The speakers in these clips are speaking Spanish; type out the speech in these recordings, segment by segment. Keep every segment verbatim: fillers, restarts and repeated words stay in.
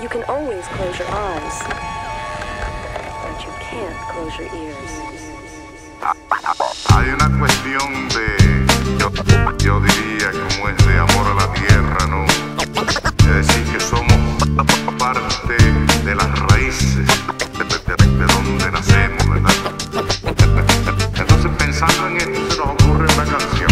You can always close your eyes, but you can't close your ears. Hay una cuestión de, yo, yo diría como es de amor a la tierra, ¿no? Es decir, que somos parte de las raíces de, de, de, de donde nacemos, ¿verdad? Entonces, pensando en esto, se nos ocurre una canción.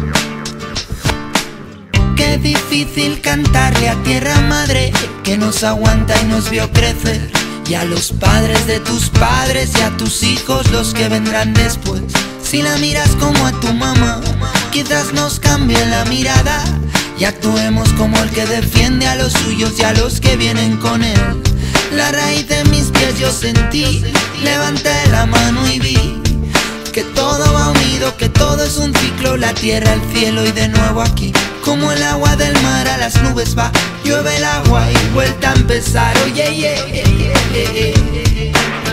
Qué difícil cantarle a tierra madre que nos aguanta y nos vio crecer, y a los padres de tus padres y a tus hijos, los que vendrán después. Si la miras como a tu mamá, quizás nos cambie la mirada y actuemos como el que defiende a los suyos y a los que vienen con él. La raíz de mis pies yo sentí, levanté la mano y vi que todo va unido, que todo es un ciclo, la tierra, el cielo y de nuevo aquí. Como el agua del mar a las nubes va, llueve el agua y vuelta a empezar. Oye, oh, yeah, yeah, yeah, yeah.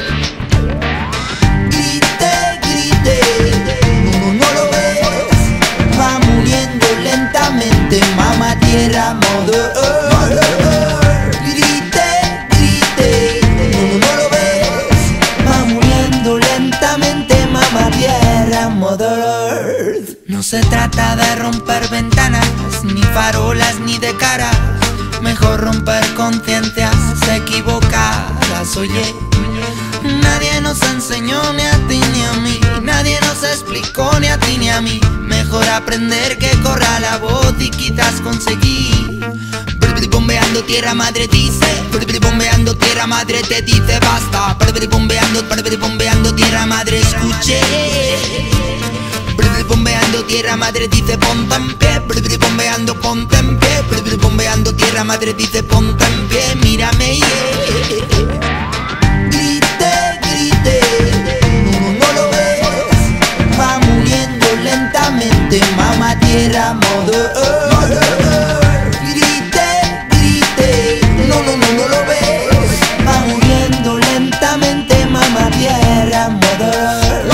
Grite, grite, no, no lo ves, va muriendo lentamente, mamá tierra, mother earth. Grite, grite, no, no lo ves, va muriendo lentamente, mamá tierra, mother earth. No se trata de romper ventanas, ni farolas, ni de cara. Mejor romper conciencias equivocadas, oye. Nadie nos enseñó ni a ti ni a mí, nadie nos explicó ni a ti ni a mí. Mejor aprender que corra la voz y quizás conseguir. Bombeando tierra madre dice, bombeando tierra madre te dice basta. Bombeando, bombeando tierra madre escuche. Bombeando tierra madre dice ponte en pie, bombeando ponte en pie, bombeando tierra madre dice ponte en pie, mírame, yeah. Grite, grite, no, no lo ves, va muriendo lentamente, mamá tierra, mother earth. Grite, grite, no, no, no, no lo ves, va muriendo lentamente, mamá tierra, mother earth.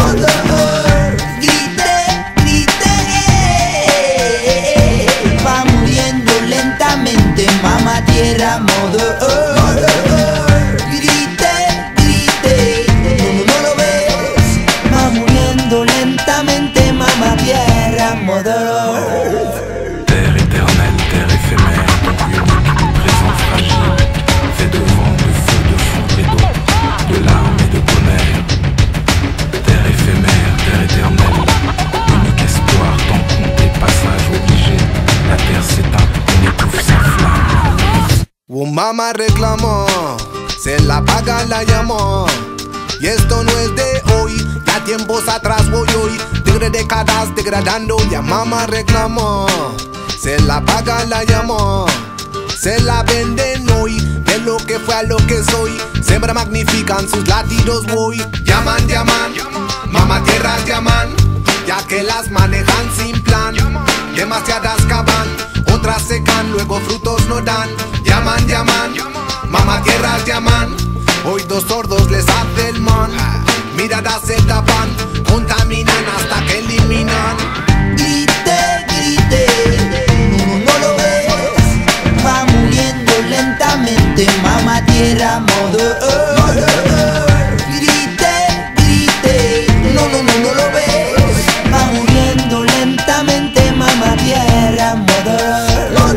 Mamá tierra, mother earth. Grite, grite, no, no lo ves, va muriendo lentamente, mamá tierra, mother earth. Terre éternelle, terre éphémère, unique, présent fragile, fait de vent, de feu, de foudre et d'eau, de larmes et de tonnerre. Terre éphémère, terre éternelle, unique espoir, temps compté, passage obligé. La terre s'éteint, on étouffe sa flamme. Oh, mamá reclamó, se la paga la llamó. Y esto no es de hoy, ya tiempos atrás voy hoy. Tigre décadas degradando, ya mamá reclamó. Se la paga la llamó, se la venden hoy. De lo que fue a lo que soy, siempre magnifican sus latidos voy. Llaman, llaman, mamá tierras llaman, ya que las manejan sin plan. Demasiadas cavan, otras secan, luego frutos no dan. Llaman, llaman, mamá tierras llaman, hoy dos sordos les hace el man. Miradas se tapan, contaminan hasta que eliminan. Grite, grite, no, no lo ves, va muriendo lentamente, mamá tierra, mother earth. Grite, grite, no, no, no, no lo ves, va muriendo lentamente, mamá tierra, mother earth.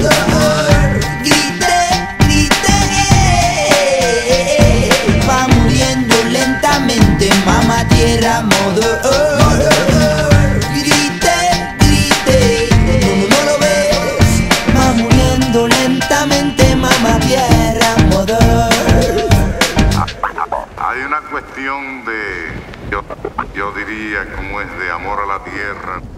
Mamá tierra, mother earth. Grite, grite, no, no lo ves, va muriendo lentamente, mamá tierra, mother earth. Hay una cuestión de, yo, yo diría como es de amor a la tierra.